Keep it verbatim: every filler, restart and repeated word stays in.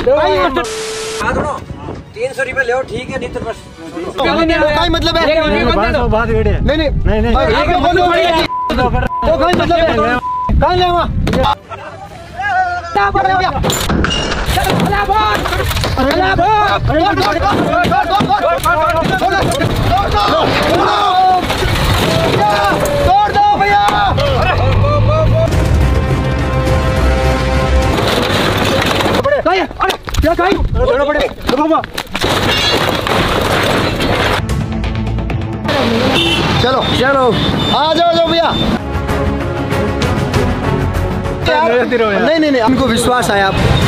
तीन सौ रुपए ले ठीक है, नहीं तो बस कोई मतलब है नहीं नहीं नहीं नहीं कोई मतलब है कहाँ ले वहाँ तोड़ दो भैया। क्या कहीं पड़े चलो चलो आ जाओ जाओ भैया। नहीं नहीं नहीं हमको विश्वास है आप